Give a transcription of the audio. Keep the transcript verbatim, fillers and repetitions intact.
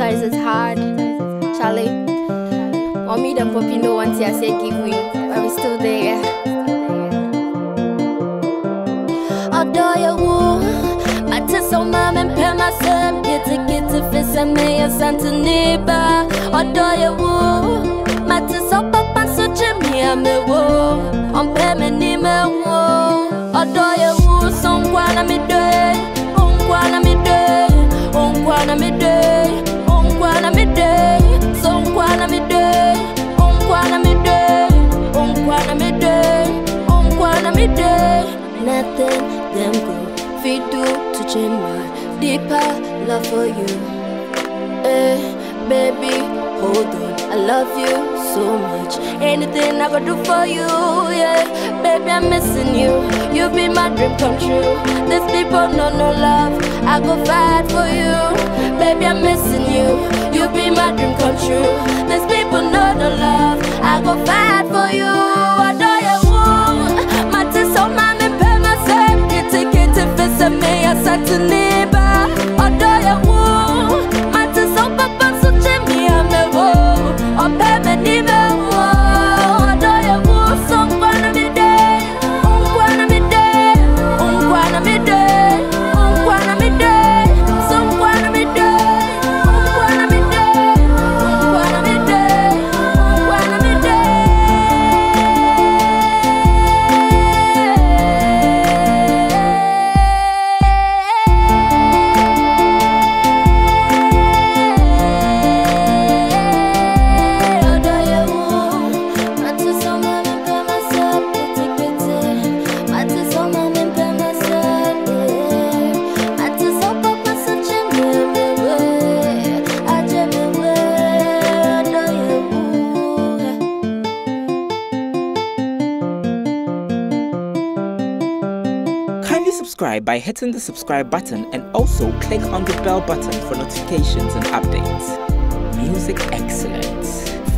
Sometimes it's hard, Charlie. Mommy and Poppy no one to say give me, but we still there. Adore your woo, I tell so mom and pay myself, get to get to face and me a Santa neighbor. Adore your woo, my tell so papa so Jimmy and me woo, on pay me name woo. Adore your woo, some guana me day, on guana me day, on guana me day, on guana me day, some guana me day, on guana me day, on guana me day, on guana me day. Nothing them go feed do to change my deeper love for you. Eh, baby, hold on, I love you so much. Anything I could do for you, yeah. Baby, I'm missing you. You be my dream come true. These people know no love, I go fight for you. Baby, I'm missing you. You be my dream come true. These people know no love, I go fight for you. Adore you, my tis on my me pay myself. Get it, get it, face me a Santa neighbor. Adore you, my tis on papa so Jimmy and me woo. On pay me neighbor. Adore you, some guana me day, um guana me day, um guana me day, um guana me day, some guana me day, um guana me day, um guana me day, um guana me day. Adore you, my tis on my me pay myself, get it, get it. My tis on my me pay myself, yeah. My tis on papa so Jimmy me way, I Jimmy way. Adore you. Kindly subscribe by hitting the subscribe button and also click on the bell button for notifications and updates. Music excellence.